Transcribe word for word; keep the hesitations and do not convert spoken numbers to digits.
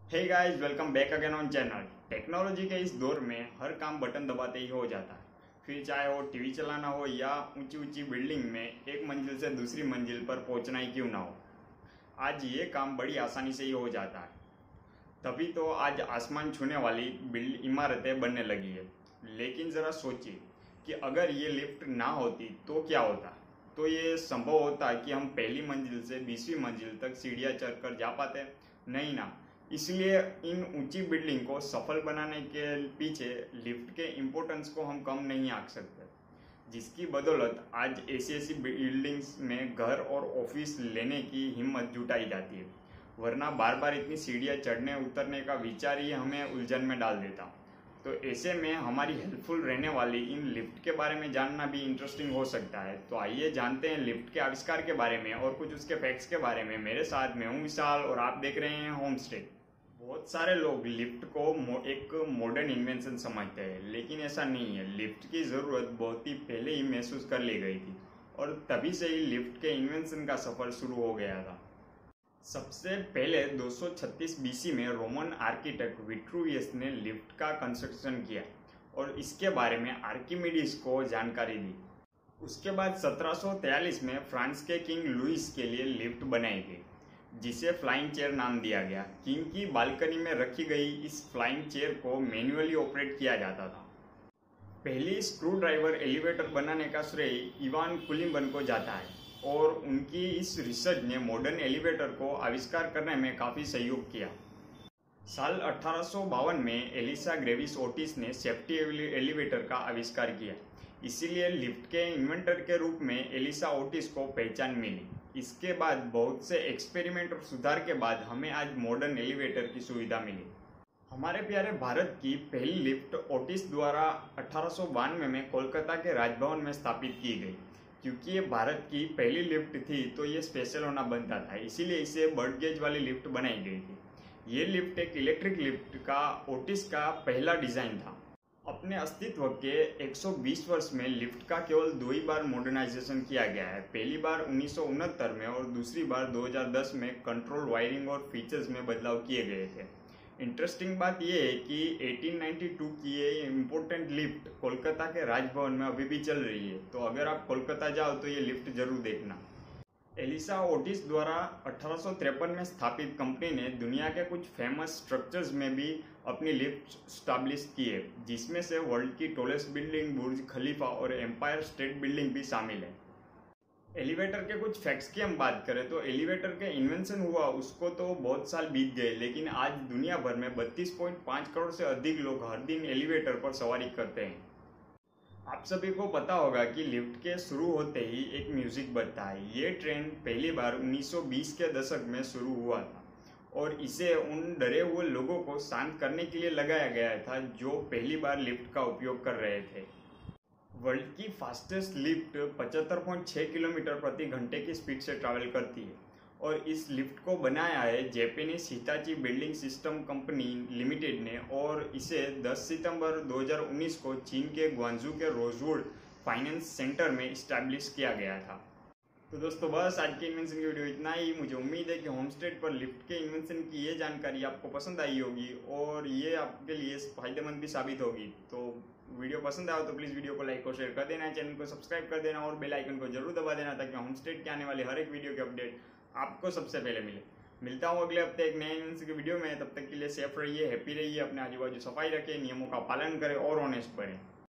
Hey guys, welcome back again on channel. Technology के इस दौर में हर काम बटन दबाते ही हो जाता है, फिर चाहे वो टीवी चलाना हो या ऊंची ऊंची बिल्डिंग में एक मंजिल से दूसरी मंजिल पर पहुंचना ही क्यों ना हो, आज ये काम बड़ी आसानी से ही हो जाता है। तभी तो आज आसमान छूने वाली बिल्ड इमारतें बनने लगी है। लेकिन ज़रा सोचिए कि अगर ये लिफ्ट ना होती तो क्या होता। तो ये संभव होता कि हम पहली मंजिल से बीसवीं मंजिल तक सीढ़ियाँ चढ़कर जा पाते? नहीं ना। इसलिए इन ऊंची बिल्डिंग को सफल बनाने के पीछे लिफ्ट के इम्पोर्टेंस को हम कम नहीं आंक सकते, जिसकी बदौलत आज ऐसी ऐसी बिल्डिंग्स में घर और ऑफिस लेने की हिम्मत जुटाई जाती है। वरना बार बार इतनी सीढ़ियाँ चढ़ने उतरने का विचार ही हमें उलझन में डाल देता। तो ऐसे में हमारी हेल्पफुल रहने वाली इन लिफ्ट के बारे में जानना भी इंटरेस्टिंग हो सकता है। तो आइए जानते हैं लिफ्ट के आविष्कार के बारे में और कुछ उसके फैक्ट्स के बारे में। मेरे साथ में हूँ विशाल और आप देख रहे हैं होमस्टेड। बहुत सारे लोग लिफ्ट को एक मॉडर्न इन्वेंशन समझते हैं, लेकिन ऐसा नहीं है। लिफ्ट की ज़रूरत बहुत ही पहले ही महसूस कर ली गई थी और तभी से ही लिफ्ट के इन्वेंशन का सफ़र शुरू हो गया था। सबसे पहले दो सौ छत्तीस बीसी में रोमन आर्किटेक्ट विट्रूवियस ने लिफ्ट का कंस्ट्रक्शन किया और इसके बारे में आर्किमिडीज को जानकारी दी। उसके बाद सत्रह सौ तैंतालीस में फ्रांस के किंग लुइस के लिए लिफ्ट बनाई गई, जिसे फ्लाइंग चेयर नाम दिया गया। किंग की बालकनी में रखी गई इस फ्लाइंग चेयर को मैन्युअली ऑपरेट किया जाता था। पहली स्क्रू ड्राइवर एलिवेटर बनाने का श्रेय इवान कुलिबन को जाता है और उनकी इस रिसर्च ने मॉडर्न एलिवेटर को आविष्कार करने में काफ़ी सहयोग किया। साल अठारह सौ बावन में एलिसा ग्रेविस ओटिस ने सेफ्टी एलिवेटर का आविष्कार किया, इसीलिए लिफ्ट के इन्वेंटर के रूप में एलिसा ओटिस को पहचान मिली। इसके बाद बहुत से एक्सपेरिमेंट और सुधार के बाद हमें आज मॉडर्न एलिवेटर की सुविधा मिली। हमारे प्यारे भारत की पहली लिफ्ट ओटिस द्वारा अठारह सौ बानवे में कोलकाता के राजभवन में स्थापित की गई। क्योंकि ये भारत की पहली लिफ्ट थी तो ये स्पेशल होना बनता था, इसीलिए इसे बर्ड गेज वाली लिफ्ट बनाई गई थी। ये लिफ्ट एक इलेक्ट्रिक लिफ्ट का ओटिस का पहला डिज़ाइन था। अपने अस्तित्व के एक सौ बीस वर्ष में लिफ्ट का केवल दो ही बार मॉडर्नाइजेशन किया गया है। पहली बार उन्नीस सौ उनहत्तर में और दूसरी बार दो हज़ार दस में कंट्रोल, वायरिंग और फीचर्स में बदलाव किए गए थे। इंटरेस्टिंग बात यह है कि अठारह सौ बानवे की ये इम्पोर्टेंट लिफ्ट कोलकाता के राजभवन में अभी भी चल रही है। तो अगर आप कोलकाता जाओ तो ये लिफ्ट जरूर देखना। एलिसा ओटिस द्वारा अठारह सौ तिरपन में स्थापित कंपनी ने दुनिया के कुछ फेमस स्ट्रक्चर्स में भी अपनी लिफ्ट स्टैब्लिश की है, जिसमें से वर्ल्ड की टॉलेस्ट बिल्डिंग बुर्ज खलीफा और एम्पायर स्टेट बिल्डिंग भी शामिल है। एलिवेटर के कुछ फैक्ट्स की हम बात करें तो एलिवेटर के इन्वेंशन हुआ उसको तो बहुत साल बीत गए, लेकिन आज दुनिया भर में बत्तीस पॉइंट पाँच करोड़ से अधिक लोग हर दिन एलिवेटर पर सवारी करते हैं। आप सभी को पता होगा कि लिफ्ट के शुरू होते ही एक म्यूजिक बजता है। ये ट्रेंड पहली बार उन्नीस सौ बीस के दशक में शुरू हुआ था और इसे उन डरे हुए लोगों को शांत करने के लिए लगाया गया था जो पहली बार लिफ्ट का उपयोग कर रहे थे। वर्ल्ड की फास्टेस्ट लिफ्ट पचहत्तर पॉइंट छः किलोमीटर प्रति घंटे की स्पीड से ट्रैवल करती है और इस लिफ्ट को बनाया है Japanese Hitachi building system company limited ने और इसे दस सितंबर दो हज़ार उन्नीस को चीन के ग्वांगझू के रोजवुड फाइनेंस सेंटर में इस्टेब्लिश किया गया था। तो दोस्तों, बस आज के इन्वेंशन की वीडियो इतना ही। मुझे उम्मीद है कि होमस्टेड पर लिफ्ट के इन्वेंशन की ये जानकारी आपको पसंद आई होगी और ये आपके लिए फायदेमंद भी साबित होगी। तो वीडियो पसंद आया तो प्लीज़ वीडियो को लाइक और शेयर कर देना, चैनल को सब्सक्राइब कर देना और बेल आइकन को जरूर दबा देना ताकि होमस्टेड के आने वाले हर एक वीडियो के अपडेट आपको सबसे पहले मिले। मिलता हूँ अगले हफ्ते एक नए इन्वेंशन की वीडियो में। तब तक के लिए सेफ रहिए, हैप्पी रहिए, अपने आजू बाजू सफाई रखें, नियमों का पालन करें और ऑनेस्ट बने।